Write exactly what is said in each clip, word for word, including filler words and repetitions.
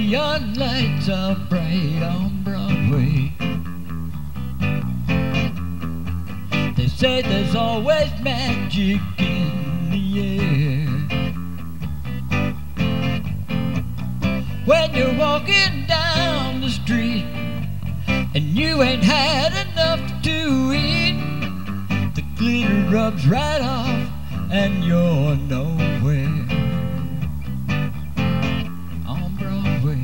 neon lights are bright on Broadway. They say there's always magic in the air. When you're walking down the street and you ain't had enough to eat, the glitter rubs right off and you're nowhere on Broadway.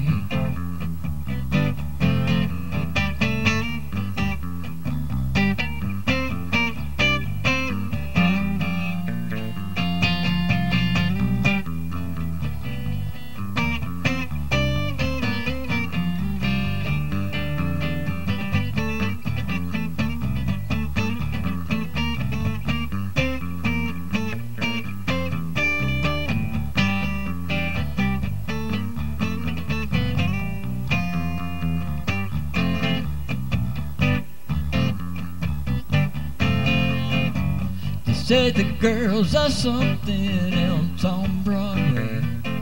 Say the girls are something else on Broadway.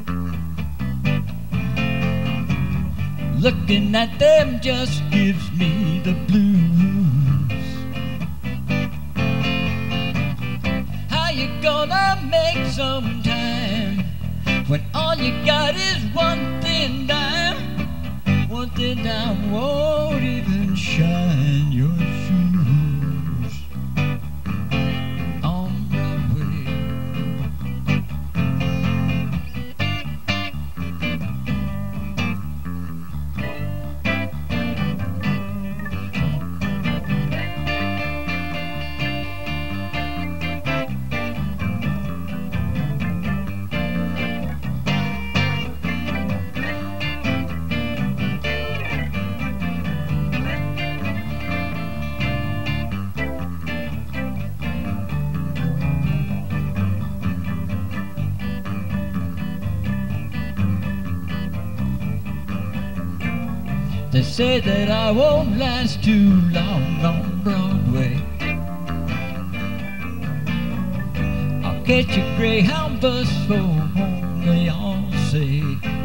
Looking at them just gives me the blues. How you gonna make some time when all you got is one thin dime? One thin dime won't even shine your shoes. They say that I won't last too long on Broadway. I'll catch a Greyhound bus for home, they all say.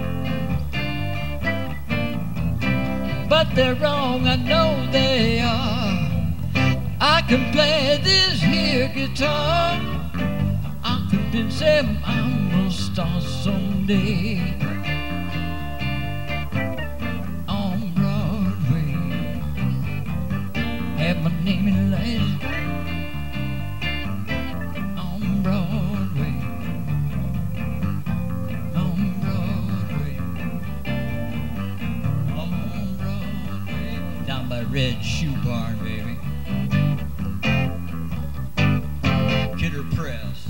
But they're wrong, I know they are. I can play this here guitar. I'll convince them I'm a star someday. Have my name in lights on Broadway, on Broadway, on Broadway, down by Red Shoe Barn, baby. Kidder Press.